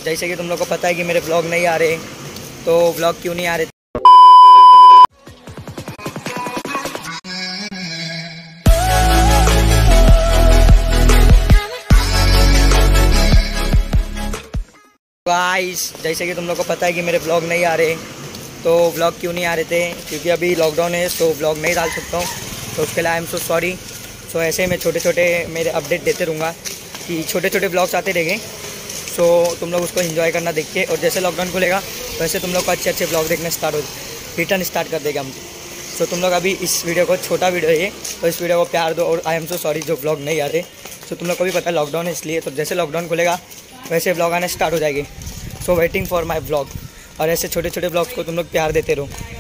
जैसे कि तुम लोग को पता है कि मेरे ब्लॉग नहीं आ रहे, तो ब्लॉग क्यों नहीं आ रहे। गाइस, जैसे कि तुम लोग को पता है कि मेरे ब्लॉग नहीं आ रहे, तो ब्लॉग क्यों नहीं आ रहे थे, क्योंकि अभी लॉकडाउन है तो ब्लॉग नहीं डाल सकता हूँ। तो उसके लिए आई एम सो सॉरी। सो ऐसे मैं छोटे छोटे मेरे अपडेट देते रहूँगा कि छोटे छोटे ब्लॉग्स आते रहेंगे। सो तुम लोग उसको एंजॉय करना देख के, और जैसे लॉकडाउन खुलेगा वैसे तुम लोग को अच्छे अच्छे ब्लॉग देखने रिटर्न स्टार्ट कर देगा हम। सो तुम लोग अभी इस वीडियो को, छोटा वीडियो है तो इस वीडियो को प्यार दो, और आई एम सो सॉरी जो ब्लॉग नहीं आ रहे। सो तुम लोग को भी पता है लॉकडाउन है, इसलिए तो जैसे लॉकडाउन खुलेगा वैसे ब्लॉग आने स्टार्ट हो जाएंगे। So waiting for my blog, और ऐसे छोटे छोटे ब्लॉग्स को तुम लोग प्यार देते रहो।